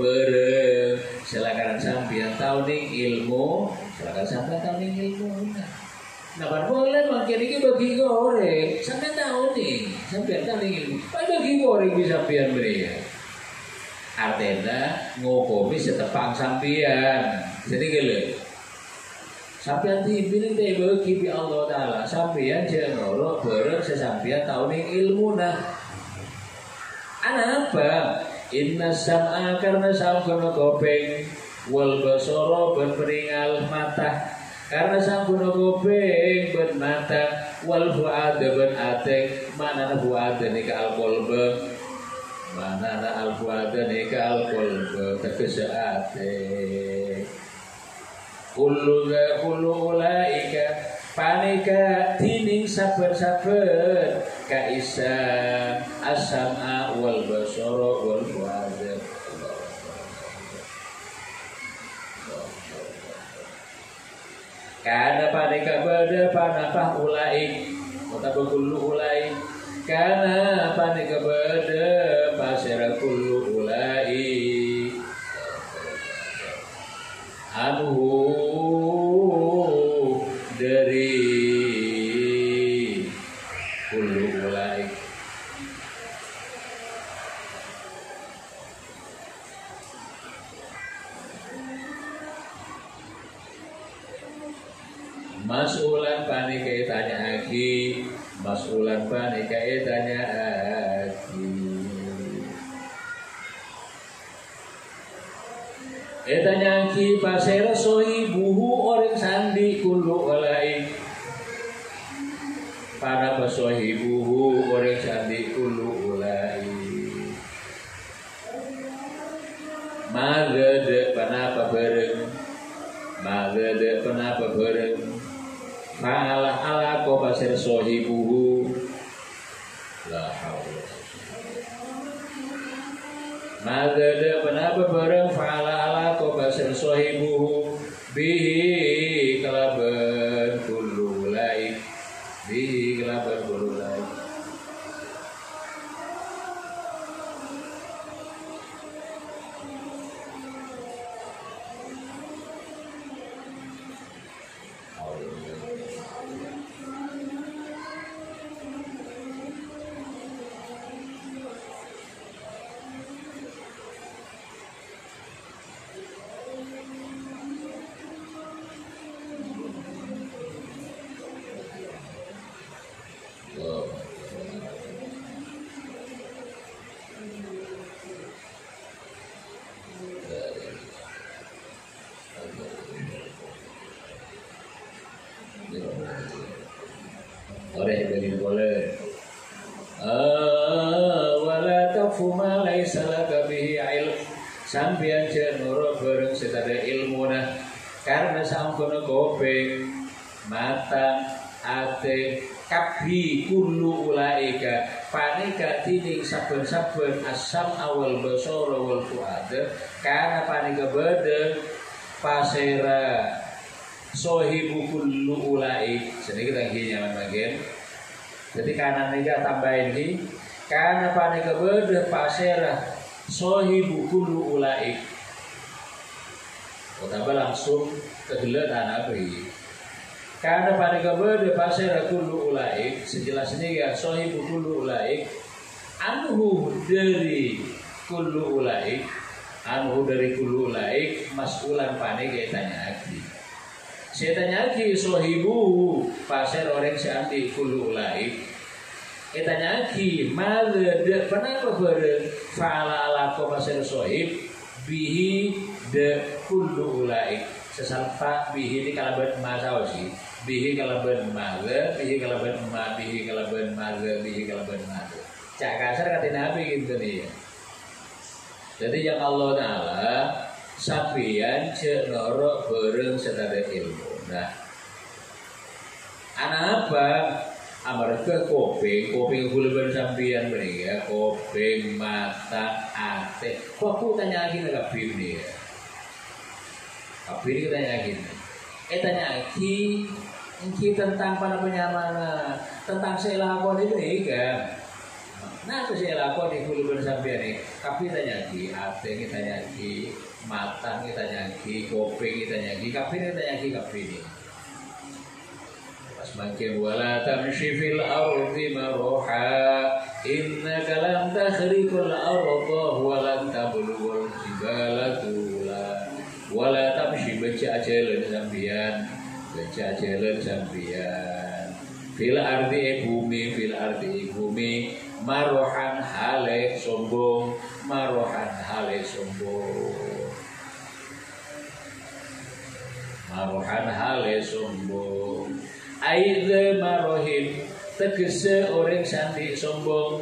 bereng silakaran sampian tauning ilmu silakaran sampian tauning ilmu Nah kan boleh makin ini bagi goreng. Sampai tahu nih, sampai tahu nih. Bagi goreng bisa sampean beri. Artinya ngokomi setepang sampean. Jadi gile. Sampean dipilih teh bagi bi Allah Taala. Sampean jangan ngorok bareng sesampean tahu nih ilmu nah. Apa? Inna sam'a karena sangkono kopeng wal basara berperingal mata. Karena sangkono kopeng bermata wal fuada berate mana fuada nika al qalba mana al fuada nika al qalba tegese ate kullu ulaika panika tining sabar-sabar kaisa asama wal basara wal fuada. Karena panika beda panapah ulai mutaba kullu ulai karena panika beda pasera kullu ulai anhu dari kullu ulai Masulan panika tanya lagi, masulan panika tanya lagi. Tanya lagi pasera sohibuhu orang sandi kullu walai. Para pasohibuhu orang sandi kullu walai. Magede panapa bareng, magede panapa bareng. Fa'ala ala ko pasir sohibuhu la haula magada penapa bareng fa'ala ala ko pasir sohibuhu bihi kalaban kullu laik bihi kalaban kullu laik oleh dari boleh wala taqfu ma laisa laka bihi ilm sampeyan cenoro bareng setada ilmuna karena sampun kopeng mata ate kabhi kullu ulaika panika tining saben-saben asam awal basara wal fuada karena panika bede pasera sohibu kullu ulai sedikit lagi nyaman bagian jadi kanan niga tambahin ini karena panika bede pasera sohibu kullu ulai utama langsung kegelet anak beri karena panika bede pasera kullu ulai sejelas ini ya sohibu kullu ulai anhu dari kullu ulai mas'ulan panika tanya lagi saya tanya lagi sohibu pasir orang seanti kullu ulai. Tanya lagi malade kenapa bareng fa'ala ala ko pasir sohib bihi de kullu ulai. Sesalpa bihi ini kalaban masau sih. Bihi kalaban maga, bihi kalaban ma, bihi kalaban maga, bihi kalaban maga. Cak kasar kata Nabi gitu nih. Jadi yang Allah Ta'ala sapian cenoro bareng setada ilmu. Nah, anak apa? Amarga kopeng gula sampian mereka kopeng mata ate. Kok aku tanya lagi nak kabir nih? Kabir kita tanya lagi. Tanya lagi, ini tentang para penyamana, tentang selakon itu nih kan? Nah, itu selakon di gula sampian nih. Kabir tanya lagi, ate kita tanya lagi. Matang kita nyagi, kopeng kita nyagi, kabin kita nyagi kabin. Pas makin wala tamshi fil ardi maroha innaka lan takhriqul arda wa lan tablughul jibala tula wala tamshi baca jalan sambian fil ardi bumi marohan hale sombong aidza marohin tegese orang sandi sombong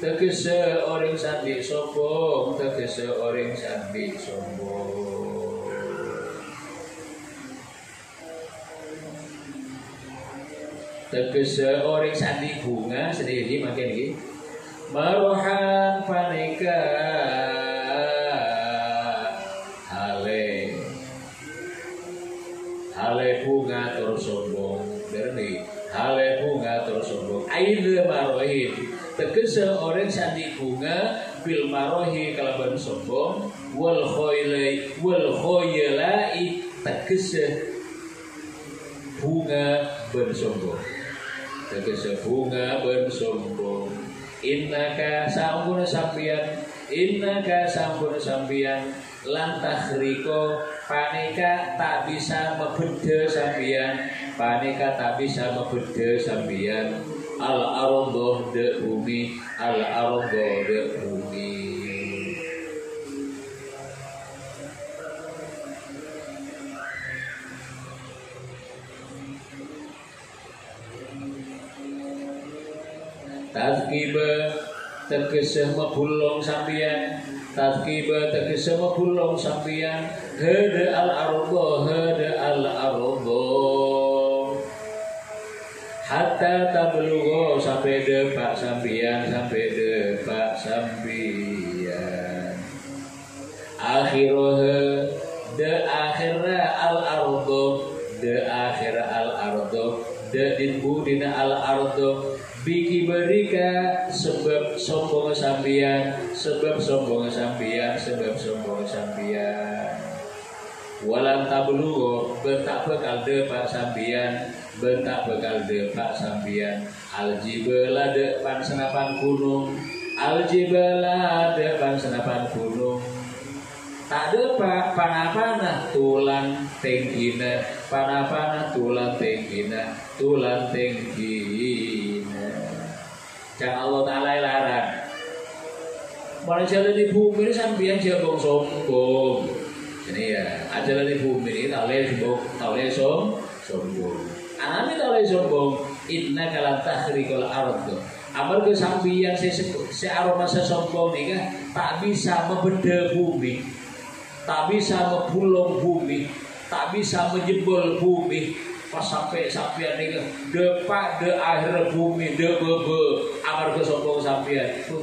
tegese orang sandi bunga sendiri makin iki marohan paneka hale bunga terus sombong berni hale bunga terus sombong aidza marohin tegese orang sandi bunga bil marohi kalaban sombong wal khoylai tegese bunga bersombong innaka sampun sampian lan tahriko panika tak bisa membeda sampian al ardo de bumi tazkiba tegese mebulong sampian hada al ardo hatta tablugho sampai depak sampian akhirah al ardo dina al ardo biki berika sebab sombong sampian walan tablugo bentak bekal depak sampian aljibala depan senapan gunung tak depak panapana tulang tenggina Jangan Allah Ta'ala larang malah jalan di bumi ini sampai jabong sombong ini ya jalan di bumi ini tak boleh sombong anami tak boleh sombong inna kalan tahrikul ardo amal kesampian si aroma sesombong ini kan tak bisa membeda bumi tak bisa membulong bumi tak bisa menjebol bumi pas sampai ini depak de akhir bumi de bebe amar kesombong sampian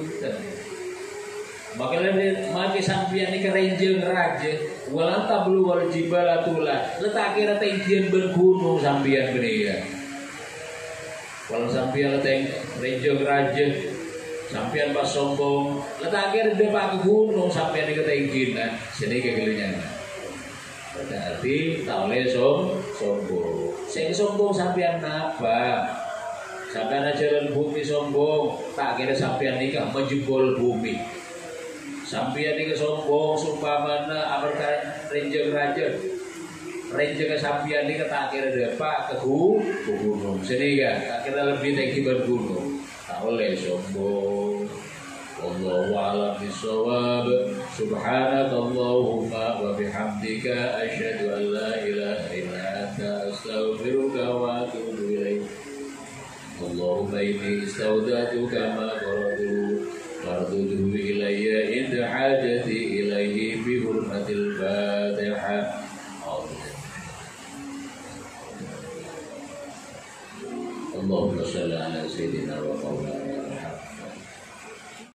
makanya maki sampian ini kerenjeng raja walan tablu wal jibala tula letak kira tinggian bergunung sampian beri ya walau sampian letak renjeng raja sampian pas sombong letak kira depak gunung sampian ini ketinggian sini kegelinya berarti tak boleh sombong. Sing sombong sampean apa? Sampean jalan bumi sombong, tak kira sampean nikah menjebol bumi. Sampean nikah sombong sumpamana amarga renjeng raja. Renjeng sampean nikah tak kira depak ke gunung. Sini ya, tak kira lebih tinggi bergunung. Tak boleh sombong. Wallahu a'lam bishawab. Subhanakallahumma wa bihamdika asyhadu an la ilaha illa anta astaghfiruka wa atubu ilaik. Allahumma inni istawda'tuka ma qaradu farduhu ilayya inda hajati ilayhi bi hurmatil Fatihah. Allahumma shalli ala sayyidina wa maulana